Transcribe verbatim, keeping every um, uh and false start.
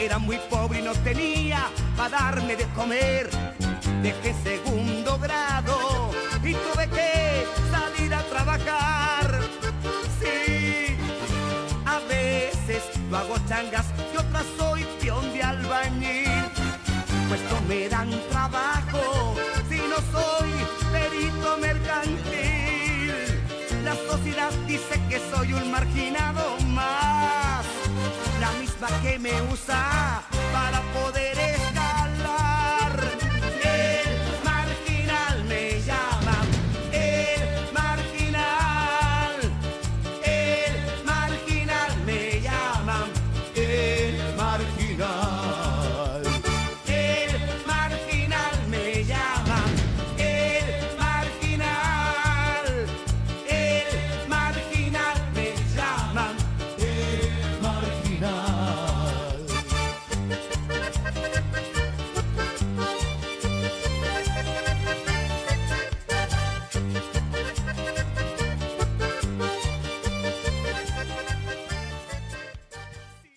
era muy pobre y no tenía para darme de comer. Dejé segundo grado y tuve que salir a trabajar. Sí, a veces lo hago changas y otras soy peón de albañil. Pues no me dan trabajo si no soy perito mercantil. La sociedad dice que soy un marginado más, la misma que me usa